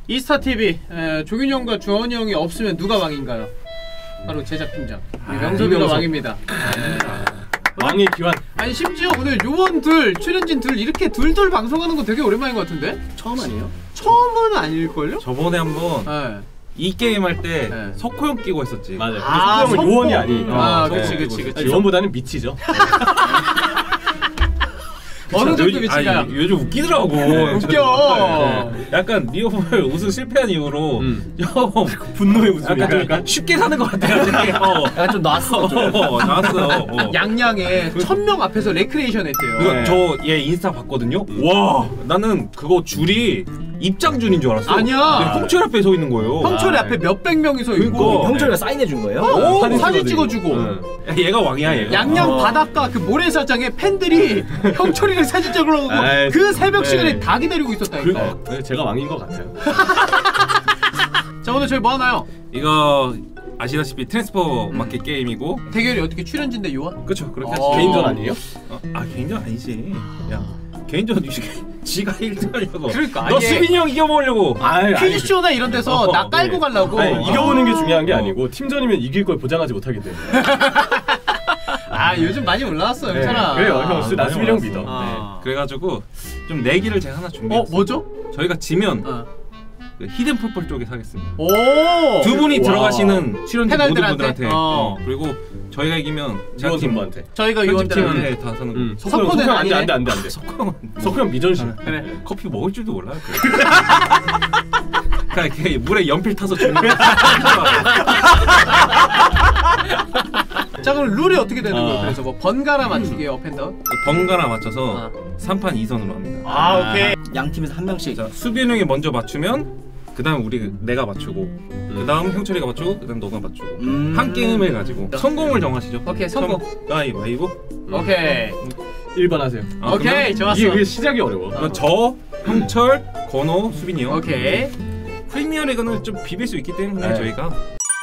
이스타TV 조균형과 주원이 형이 없으면 누가 왕인가요? 바로 제작팀장 명섭이가 왕입니다. 왕의 기환. 아니 심지어 오늘 요원 둘, 출연진 둘 이렇게 둘둘 방송하는 거 되게 오랜만인 것 같은데? 처음 아니에요? 처음은 아닐걸요? 저번에 한번 이 게임 할 때 석호 형 끼고 했었지. 맞아요. 석호 형은 요원이 아니니까. 그치. 요원보다는 미치죠. 어느 정도 위치가 요즘 웃기더라고. 웃겨. 약간 리오볼 우승 실패한 이후로 분노의 웃음. 약간 쉽게 사는 것 같아요. 약간 좀 놨어. 나왔어. 양양에 1000명 앞에서 레크레이션 했대요. 그러니까 저 얘 인스타 봤거든요. 와, 나는 그거 줄이 입장 줄인 줄 알았어. 아니야. 형철 앞에 서 있는 거예요. 형철이 앞에 몇백 명이 서 있고 형철이가 사인해 준 거예요? 사진 찍어주고. 얘가 왕이야, 얘가. 양양 바닷가 그 모래사장에 팬들이 형철이를 사진 찍으려고 그 새벽 시간에 다 기다리고 있었다니까. 제가 왕인 것 같아요. 자, 오늘 저희 뭐 하나요? 이거 아시다시피 트랜스퍼 마켓 게임이고 대결이 어떻게 출연진 대 요원? 그렇죠. 그렇게 개인전 아니에요? 개인전 아니지. 야, 개인전 지가 1등 하려고. 그러니까 너 수빈이 형 이겨먹으려고. 퀴즈쇼나 이런 데서 나 깔고 가려고. 이겨보는 게 중요한 게 아니고 팀전이면 이길 걸 보장하지 못하기 때문에. 요즘 많이 올라왔어요, 괜찮아. 그래요, 형. 나 수빈이 형 믿어. 그래가지고 좀 내기를 제가 하나 준비했어요. 뭐죠? 저희가 지면 그 히든 풋볼 쪽에 사겠습니다. 두 분이 들어가시는 출연진 모든 분들한테. 그리고 저희가 이기면 제가 팀한테. 저희가 요원들한테 다 사는 거. 석호는 안돼. 석호 형 미전실. 그래. 커피 먹을 줄도 몰라요. 그냥 물에 연필 타서 주는 거. 자, 그럼 룰이 어떻게 되는 거예요? 그래서 뭐 번갈아 맞추기 업앤다운? 번갈아 맞춰서 3판 2선으로 합니다. 오케이. 양 팀에서 한 명씩. 자, 수빈이 형이 먼저 맞추면 그다음 내가 맞추고 그다음 형철이가 맞추고 그다음 너가 맞추고 한 게임을 가지고 성공을 정하시죠. 오케이, 성공. 가위바위보. 오케이. 1번 하세요. 오케이, 좋았어. 이게 시작이 어려워. 그럼 저, 형철, 건호, 수빈이 형. 오케이. 프리미어리그는 좀 비빌 수 있기 때문에 저희가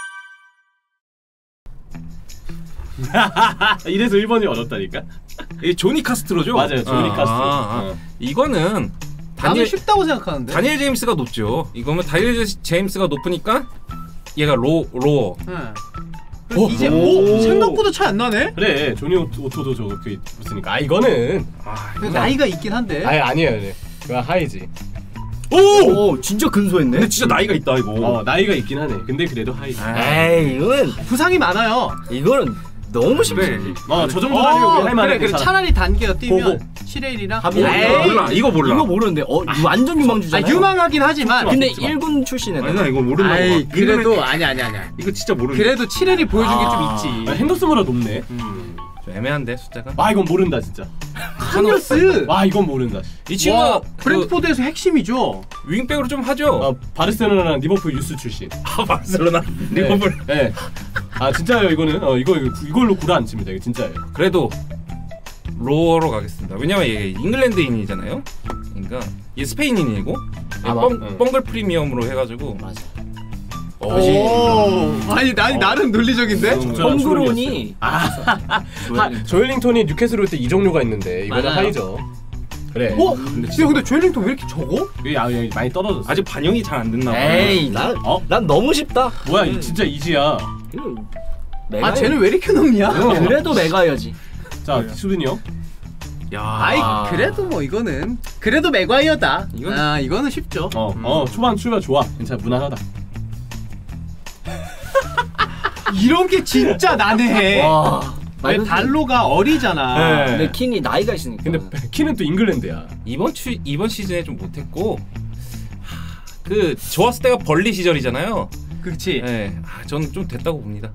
이래서 1번이 어렵다니까? 이 조니 카스트로죠? 맞아요, 조니 카스트로. 이거는 나는 쉽다고 생각하는데? 다니엘 제임스가 높죠. 이거는 다니엘 제임스가 높으니까 얘가 로어. 이제 생각보다 차이 안 나네? 그래, 조니 오토도 저렇게 있으니까. 이거는 나이가 있긴 한데. 아니에요. 그거 하이지. 오, 진짜 근소했네. 근데 진짜 나이가 있다 이거. 나이가 있긴 하네. 근데 그래도 하이지. 에이, 이건 부상이 많아요. 이거는 너무 쉽지. 저 정도 다니면 할만해. 그래, 차라리 단계가 뛰면 7회1이랑 이거 몰라. 이거 모르는데 완전 유망주잖아요. 유망하긴 하지만 근데 1군 출신에 아니야, 이거 모른다고. 그래도 아니야. 이거 진짜 모르는데. 그래도 7회리 보여준 게 좀 있지. 핸더슨보다 높네. 좀 애매한데 숫자가. 이건 모른다 진짜. 카뉴스. 이건 모른다. 이 친구가 브랜트포드에서 핵심이죠. 윙백으로 좀 하죠. 바르셀로나랑 리버풀 유스 출신. 바르셀로나, 리버풀. 네. 진짜예요. 이거는 이걸로 구라 안 칩니다. 이거 진짜예요. 그래도 로어로 가겠습니다. 왜냐면 얘 잉글랜드인이잖아요. 그러니까 얘 스페인인이고 뻥글 프리미엄으로 해가지고. 맞아. 아니 나름 논리적인데? 펑그론이 조엘링턴이 뉴캐슬 올 때 이 종류가 있는데 이거는 하이죠. 그래. 근데 조엘링턴 왜 이렇게 적어? 여기 많이 떨어졌어. 아직 반영이 잘 안 됐나 봐. 에이, 난 너무 쉽다. 뭐야, 진짜 이지야. 쟤는 왜 이렇게 높냐? 그래도 메가여지. 자, 수빈이 형. 그래도 뭐 이거는 그래도 맥과이어다. 이거는 쉽죠. 초반 출발 좋아. 괜찮아, 무난하다. 이런 게 진짜 난해해. 왜 달로가 어리잖아. 근데 킨이 나이가 있으니까. 근데 킨은 또 잉글랜드야. 이번 시즌에 좀 못했고 좋았을 때가 벌리 시절이잖아요. 그렇지. 네, 저는 좀 됐다고 봅니다.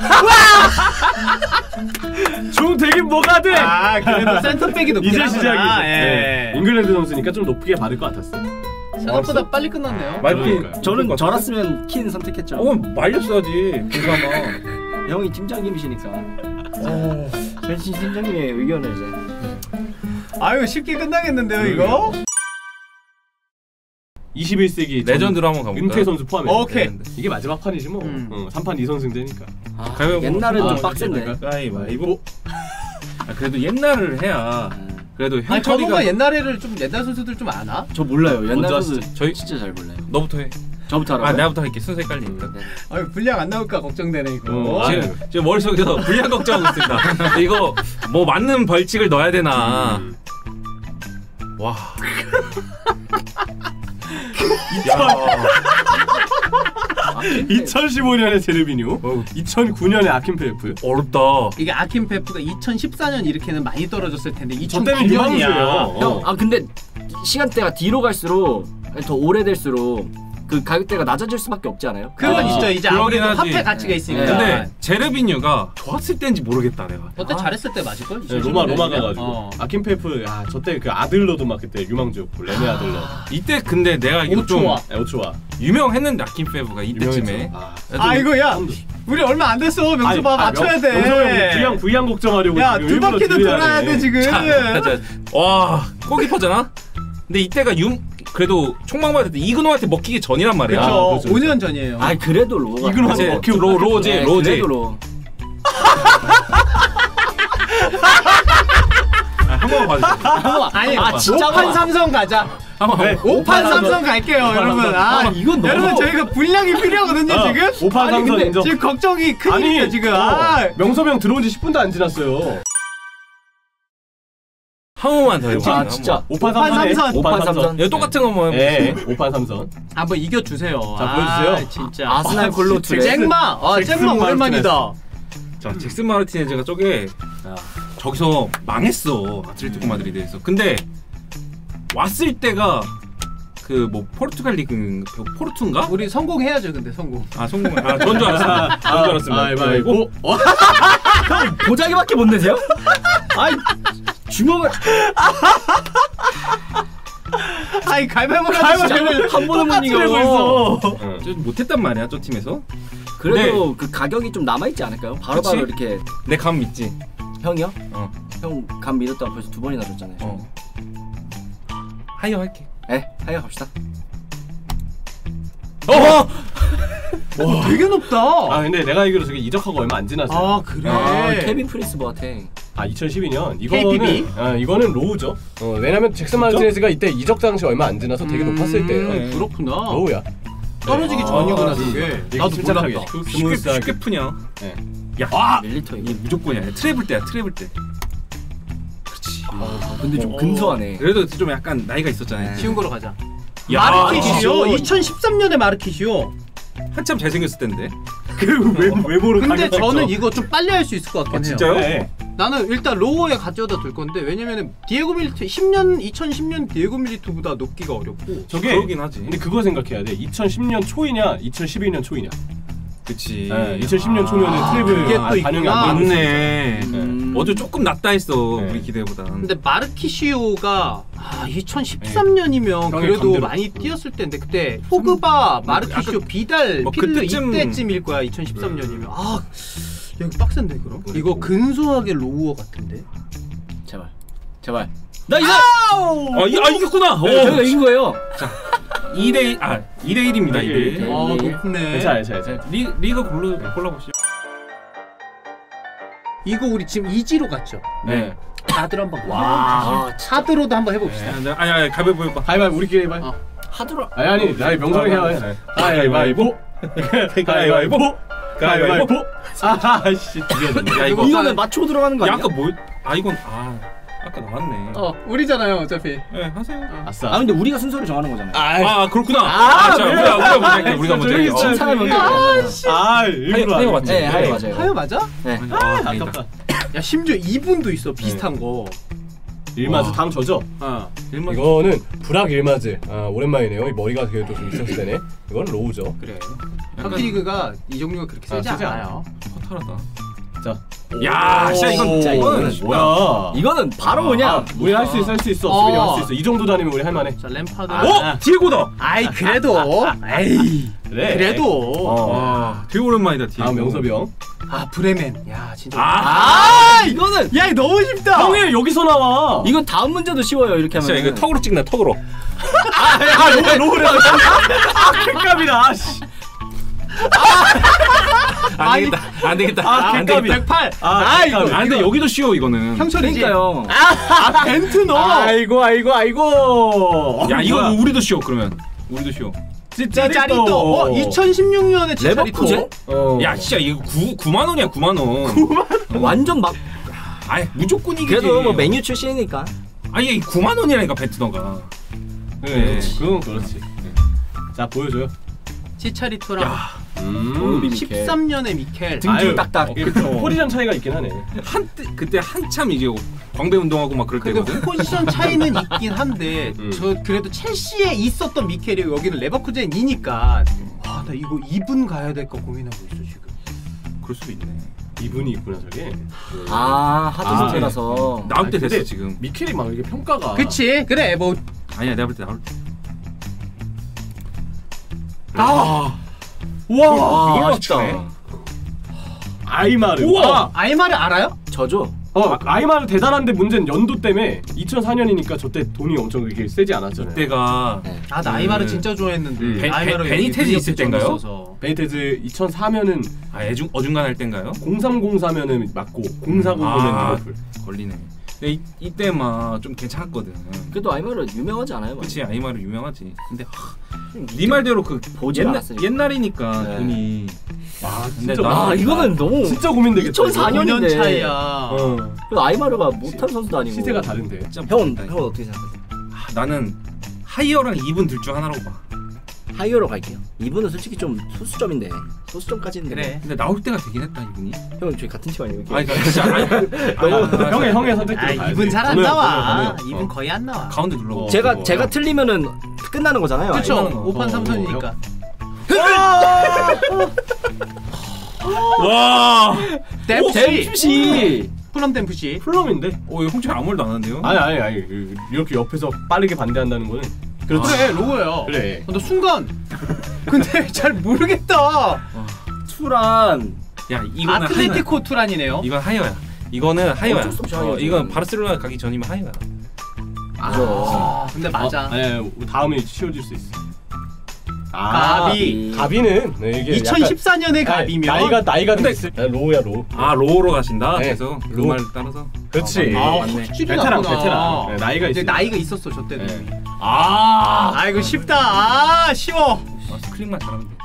좀 되긴 뭐가 돼. 그래도 센터백이 높긴 이제 시작이지. 예. 잉글랜드 선수니까 좀 높게 받을 것 같았어. 생각보다 빨리 끝났네요. 저는 저랬으면 킨 선택했죠. 말렸어야지. 그나마. 형이 팀장님이시니까. 전신 팀장님의 의견을 이제. 쉽게 끝나겠는데요, 이거? 21세기 레전드로 한번 가볼까요? 은퇴 선수 포함해. 오케이. 이게 마지막 판이지 뭐. 3판 2선승제니까. 옛날은 좀 빡센데. 가위바위보. 그래도 옛날을 해야 그래도 아니 형철이가 저보가 옛날 선수들 좀 아나? 저 몰라요. 옛날 먼저 선수 저희- 진짜 잘 몰라요. 너부터 해. 저부터 하라고요? 내가부터 할게. 순서 헷갈리니까. 아니 분량 안 나올까 걱정되네 이거. 지금 머릿속에서 불량 걱정하고 있습니다. 이거 뭐 맞는 벌칙을 넣어야 되나. 와. 야. 2015년에 제르비뉴, 2009년에 아킨페프. 어렵다. 이게 아킨페프가 2014년 이렇게는 많이 떨어졌을 텐데 저 때는 유망주예요. 형, 근데 시간대가 뒤로 갈수록 더 오래될수록 그 가격대가 낮아질 수밖에 없지 않아요? 그건 있죠. 이제 그러긴 아무래도 하지. 화폐 가치가 있으니까. 근데 제르비뉴가 좋았을 때인지 모르겠다 내가. 저때 잘했을 때 맞을걸? 네, 로마 가가지고. 아킨페프. 아킨페프, 저때 그 아들러도 막 그때 유망주였고 레네 아들러. 이때 근데 내가 이거 좀 오초와. 유명했는데 아킨페프가 이때쯤에. 아, 이거 야 우리 얼마 안 됐어. 명수 봐 맞춰야 돼. 명수 형 부양 걱정하려고. 야 지금 두 일부러 바퀴도 들려야 돌아야 돼 지금. 와 골키퍼잖아. 근데 이때가 그래도 총망받을 때 이근호한테 먹히기 전이란 말이야. 그렇죠. 그렇죠. 5년 전이에요. 아 그래도 로가 이근호한테 먹히고 로제. 그래도 로. 한 번만 봐주세요. 아니 진짜 5판 삼성 가자. 한번 5판 삼성 갈게요 여러분. 이건 너무- 여러분 저희가 분량이 필요하거든요 지금. 5판 아니, 삼선 근데 인정. 지금 걱정이 크니까 지금. 명섭이 형 들어온 지 10분도 안 지났어요. 한 번만 더 해봐. 아 진짜 5판 3선. 5판 3선. 야, 똑같은 거만 네, 5판 3선. 한번 이겨주세요. 자, 보여주세요. 진짜. 아스날 골로 투레. 잭마. 잭마 오랜만이다. 자 잭슨 마르티네즈가 저게 저기서 망했어 아틀레티코 마드리드에서. 근데 왔을 때가 그 뭐 포르투갈 리그 포르투인가? 우리 성공해야죠 근데 성공. 성공. 전줄 알았습니다. 전줄 알았습니다. 가위바위보. 보자기밖에 못 내세요? 아이 주먹을 아니 갈바보가 한 번은 못 이겨. 좀 못했단 말이야 저 팀에서. 그래도 그 가격이 좀 남아 있지 않을까요? 바로바로 그치? 이렇게 내 감 믿지. 형이요? 어. 형 감 믿었다가 벌써 2번이나 줬잖아요. 하이어 할게. 네, 하여 갑시다. 어허! 와 되게 높다. 근데 내가 알기로 저게 이적하고 얼마 안 지났어요. 아 그래. 케빈 프리스 보아탱. 2012년 KPB? 이거는 로우죠. 왜냐면 잭슨 마르티네즈가 이때 이적 당시 얼마 안 지나서 되게 높았을 때예요. 그렇구나. 로우야. 떨어지기 전이구나 그게. 나도 침착하게. 몰랐다. 쉽게 푸냐? 네. 야, 밀리터 이게 무조건이야. 트래블 때야, 트래블 때. 그렇지. 근데 좀 근소하네. 그래도 좀 약간 나이가 있었잖아요. 쉬운 거로 가자. 야, 마르키시오. 2013년에 마르키시오. 한참 잘생겼을 텐데. 외모로 근데 저는 이거 좀 빨리 할 수 있을 것 같긴 해요. 진짜요? 네. 나는 일단 로어에 가져다 둘 건데 왜냐면은 디에고 밀리토 2010년 디에고 밀리토보다 높기가 어렵고. 저게 그러긴 하지. 근데 그거 생각해야 돼. 2010년 초이냐, 2012년 초이냐. 그치. 2010년 초면은 트래블 그게 또 반영이 있구나. 안 되는 맞네. 어제 조금 낮다 했어. 네. 우리 기대보다. 근데 마르키시오가 2013년이면 형의 그래도 감대로. 많이 뛰었을 텐데 그때 포그바, 마르키시오, 비달, 뭐 필르 그때쯤- 이때쯤일 거야 2013년이면. 여기 빡센데 그럼? 이거 근소하게 로우어 같은데? 제발. 나 이거. 이겼구나. 저희가 이긴 거예요. 2대1입니다. 2대1. 높네. 괜찮아. 리그 골라보시죠. 이거 우리 지금 이지로 갔죠? 네. 다들 한번 와, 차드로도 한번 해봅시다. 아니 가위바위보 해봐. 가위바위보 우리끼리 해봐. 하드라. 아니 명성이 해야 돼. 가위바위보. 가위바위보. 가위바위보. 아씨 야 이거 이거는 맞추고 들어가는 거 야, 아니야? 아까 뭐 이건 아까 나왔네. 우리잖아요 어차피. 네 하세요. 아싸. 근데 우리가 순서를 정하는 거잖아. 그렇구나. 자 우리가 먼저 할게. 우리가 먼저 할게. 사람 먼저. 일부러 하이어 맞지? 네, 하여 맞아요. 하여 맞아? 네. 아깝다. 야 심지어 2분도 있어 비슷한 거. 일마즈 다음 저죠? 이거는 브락 일마즈. 오랜만이네요. 이 머리가 그래도 좀 있었을 때네. 이건 로우죠. 그래. 탑리그가 이 종류가 그렇게 세지 세지 않아요. 허탈하다. 자. 야, 진짜 이거는 뭐야? 이거는 바로 그냥 우리 할 수 있어, 수빈이 할 수 있어. 이 정도 다니면 우리 할 만해. 자 램파드. 디에고다. 아이 그래도. 에이. 그래. 그래도. 되게 오랜만이다. 디에고. 다음 명섭이 형. 브레멘. 야 진짜. 이거는 야 이거 너무 쉽다. 형이 여기서 나와. 이건 다음 문제도 쉬워요. 이렇게 하면. 진짜 이거 턱으로 찍나 턱으로. 로우래. 깜이다. 씨. 안 되겠다. 아, 객감이 108. 이거 근데 여기도 쉬워 이거는. 형철이지. 그러니까요. 벤트 너. 아이고. 야 이거 우리도 쉬워 그러면. 우리도 쉬워. 치차리또. 2016년에 치차리또. 레버쿠젠? 야 진짜 이거 9만 원이야 9만 원. 완전 막. 아이 무조건 이기지. 그래도 뭐 메뉴 출신이니까. 아니 9만 원이라니까 베트너가. 네, 그건 그렇지. 자 보여줘요. 치차리토랑 미켈. 13년에 미켈. 등줄 딱딱. 포지션 차이가 있긴 하네. 그때 한참 이제 광배 운동하고 막 그럴 근데 때거든. 포지션 차이는 있긴 한데 저 그래도 첼시에 있었던 미켈이 여기는 레버쿠젠이니까 나 이거 2분 가야 될 거 고민하고 있어 지금. 그럴 수도 있네. 이분이 있구나 저게. 하드스테라서. 나올 때 근데 됐어 지금. 미켈이 막 이렇게 평가가. 그치 그래 뭐. 아니야 내가 볼 때 나올 때. 와 이걸 아쉽다. 맞추네. 아이마르. 우와 아이마를 알아요? 저죠. 아이마르 대단한데 문제는 연도 때문에 2004년이니까 저때 돈이 엄청 그렇게 세지 않았잖아요. 그때가 나 아이마를 진짜 좋아했는데 아이마를 베니테즈 있을 때인가요? 베니테즈 2004년은 어중간할 때인가요? 0304면은 맞고 0409면 리버풀. 걸리네. 근데 이때 막 좀 괜찮았거든. 그래도 아이마르 유명하지 않아요? 그치 아이마르 유명하지. 근데 네 말대로 그 보질 않았으니까. 옛날이니까 네. 돈이. 진짜 이거는 너무 진짜 고민되겠다. 2004년 5년 차이야. 그래도 아이마르가 못한 선수도 아니고. 시세가 다른데. 형은 어떻게 생각하세요? 나는 하이어랑 2분 둘 중 하나라고 봐. 하이어로 갈게요. 이분은 솔직히 좀 소수점인데. 소수점까지는. 그래. 근데 나올 때가 되긴 했다 이분이. 형 저희 같은 팀 아니에요? 아니 그러니까 진짜 형의 선택대로 가야지. 2분 잘 안 보내요, 나와. 보내요. 2분 거의 안 나와. 가운데 눌러. 제가 틀리면은 끝나는 거잖아요. 그쵸. 아이마르는. 5판 3선이니까. 와. 댐프시. 풀럼 댐프시. 플럼인데. 이거 홍철 아무 말도 안 하는데요? 아니 이렇게 옆에서 빠르게 반대한다는 거는 그렇지. 그래 로고예요. 그래. 근데 순간 근데 잘 모르겠다. 투란. 야 이거는 아틀레티코 투란이네요. 이건 하이어야. 이거는 하이어야. 어쩔 수 없이 하이어죠. 이건 바르셀로나 가기 전이면 하이어야. 근데 맞아. 다음에 치워질 수 있어. 가비. 가비는 이게 2014년에 가비면 나이가 됐을 때 로우야 로. 로우로 가신다. 네. 그래서 그 로. 말 따라서. 그렇지. 맞네. 확실히 베테랑 나구나. 베테랑. 네, 나이가 이제 있어. 나이가 있었어 저 때는. 네. 이거 쉽다. 쉬워. 스크린만 잘하면 돼.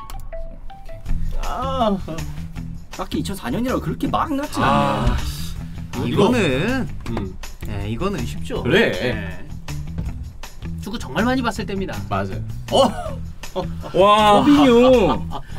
딱히 2004년이라고 그렇게 막 났지 않네. 이거는 이거는 쉽죠. 그래. 네. 축구 정말 많이 봤을 때입니다. 맞아. 와. 호빈유.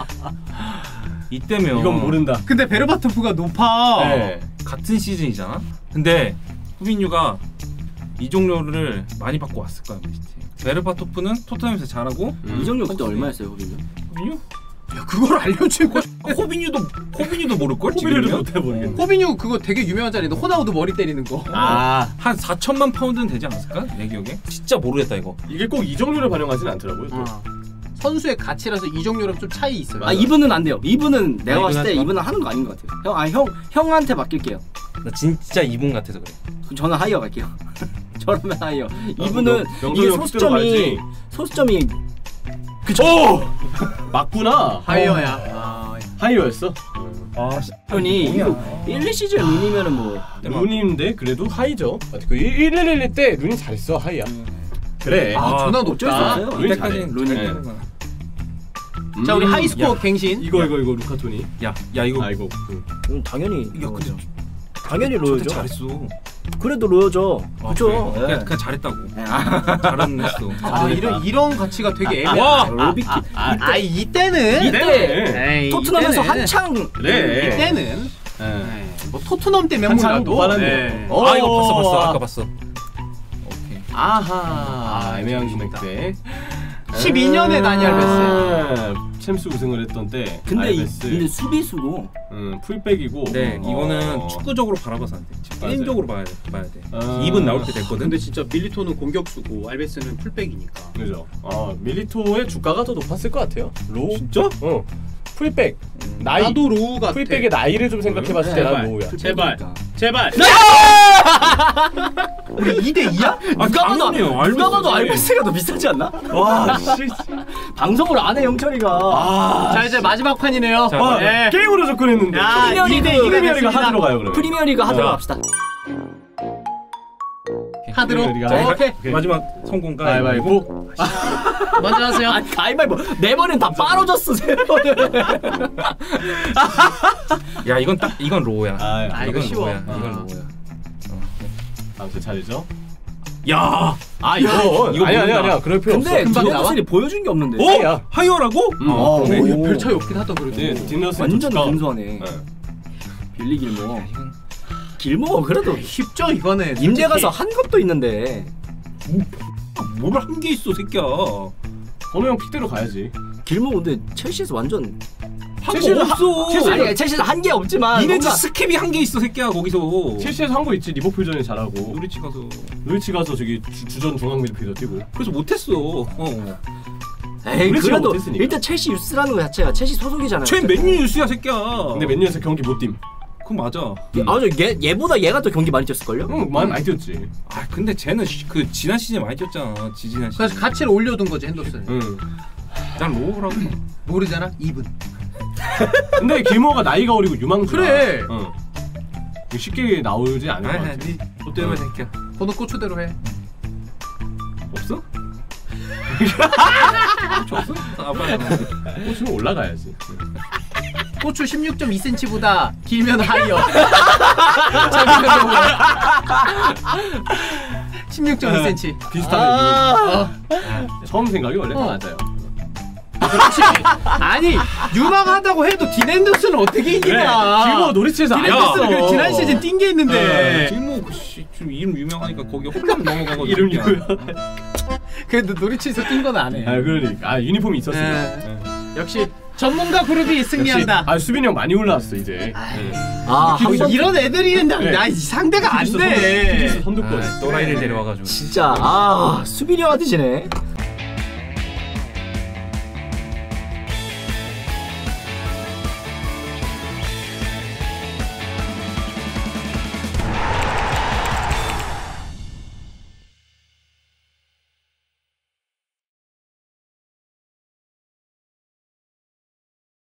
이때면 이건 모른다. 근데 베르바토프가 높아. 네. 같은 시즌이잖아. 근데 후빈유가 이종료를 많이 받고 왔을 거야 맨시티. 베르바토프는 토트넘에서 잘하고. 이정료 그때 얼마였어요, 호빈유? 호빈유? 야 그걸 알려주고. 호빈유도 모를 걸 호비를 지금이면? 못해 모르겠네. 호빈유 그거 되게 유명한 자리인데 호나우두 머리 때리는 거. 한 4천만 파운드는 되지 않았을까? 내 기억에. 진짜 모르겠다 이거. 이게 꼭 이정료를 반영하진 않더라고요. 또. 선수의 가치라서 이정료랑 좀 차이 있어요. 이분은 안 돼요. 이분은 내가 이분 봤을 때 하지 마. 이분은 하는 거 아닌 것 같아요. 형한테 맡길게요. 나 진짜 이분 같아서 그래. 그럼 저는 하이어 갈게요. 저러면 하이어. 이분은 명동이 이게 형 소수점이 오! 맞구나. 하이어야. 하이어였어. 형이 1, 2시즌 룬이면은 뭐 룬인데 그래도 하이죠. 그 1-1-1 때 룬이 잘했어 하이야. 그래. 존나 어쩔 수 높다. 없어요. 이때까지는 룬이. 네. 자 우리 하이스코어 갱신. 이거 루카토니. 야 이거. 이거. 당연히 근데 당연히 로요죠. 잘했어. 그래도 로요죠. 그죠? 그냥 잘했다고. 잘은 했어. 이런 가치가 되게 애매해. 로비키. 이때는 이때 토트넘에서 이때는. 한창 그래. 이때는 뭐 토트넘 때 한창 명문가도. 무관한데. 이거 봤어. 아까 봤어. 오케이. 애매한 금액대. 12년에 다니 알베스. 챔스 우승을 했던 때. 근데 알베스. 근데 수비수고 풀백이고. 네, 이거는 축구적으로 바라봐서 안 돼. 게임적으로 봐야 돼. 2분 나올 때 됐거든. 근데 진짜 밀리토는 공격수고 알베스는 풀백이니까. 그죠. 밀리토의 주가가 더 높았을 것 같아요. 로우. 진짜? 풀백. 나이. 나도 로우 같아. 풀백의 나이를 좀 생각해봤을 때 난 로우야. 제발. 제발. 우리 2대2야? 누가 봐도 당연히요. 누가 봐도 알고 알프스가 더 비싸지 않나? 와 씨. 방송을 안 해 영철이가. 자 이제 마지막 판이네요. 자, 네. 게임으로 접근했는데. 야, 프리미어리그, 2대2가 프리미어리가 됐습니다. 하드로 가요 그러면. 프리미어리그 하도록 자. 합시다. 하드로. 프리미어리가 자, 하드로. 오케이. 마지막 성공 가위바위보. 먼저 하세요. 아니 가위바위보 네 번은 다 빠로졌어 세 번은. 야 이건 로우야. 아, 이거 쉬워. 로우야. 이건 로우야. 다음 제 차례죠. 야. 아 이거 아니야 그럴 필요 없어. 근데 금방 나와? 디너스리 보여준 게 없는데. 어? 야. 하이어라고? 오, 오. 별 차이 없긴 하다 그래도. 네, 디너스 완전 좋다. 근소하네. 네. 빌리 길모. 길모 그래도 쉽죠 이거는. 임대 가서 한 것도 있는데. 뭘 한 게 있어 새끼야. 번호 형 픽대로 가야지. 길모 근데 첼시에서 완전 한거 없어. 아니 첼시에서 한 게 없지만 이네즈 뭔가 스캡이 한 게 있어 새끼야 거기서. 첼시에서 한 거 있지. 리버풀전에 잘하고. 노리치 가서. 노리치 가서 저기 주전 중앙 미드필더 뛰고. 그래서 못했어. 에이 우리 그래도 못했으니까. 일단 첼시 유스라는 거 자체가 첼시 소속이잖아요. 쟤 맨유 뉴스야 새끼야. 근데 맨유에서 경기 못 뛴. 그건 맞아. 아저 얘보다 얘가 더 경기 많이 뛰었을걸요? 형 많이 뛰었지. 아 근데 쟤는 그 지난 시즌 많이 뛰었잖아. 지난 시즌. 그래서 가치를 올려둔 거지 핸더슨. 응. 난 로우라고. 모르잖아 2분. 근데 길모가 나이가 어리고 유망주라. 그래. 응. 쉽게 나오지 않을 것 같아. 아니 너 때문에 새끼야. 번호 고추대로 해. 없어? 줬어? 아 빨리. 지금 올라가야지. 고추 16.2cm보다 길면 하이어. 16.2cm. 비슷하네. 처음 생각이 원래 다 맞아요. 그렇지. 아니 유망하다고 해도 딘앤더슨은 어떻게 이기나. 길모 노리치에서 안 딘앤더슨은 했어. 그 지난 시즌 뛴 게 있는데. 길모 좀 이름 유명하니까 거기 홀랑 넘어가고 이름 유명. 그래도 노리치에서 뛴 건 안 해. 아 그러니까 유니폼이 있었으니까. 네. 역시 전문가 그룹이 승리한다. 아 수빈이 형 많이 올라왔어 이제. 아 한번 이런 애들이 나 네. 상대가 안 피지스 돼. 선두권. 또라이를 데려와가지고. 진짜 아 수빈이 형한테 지네.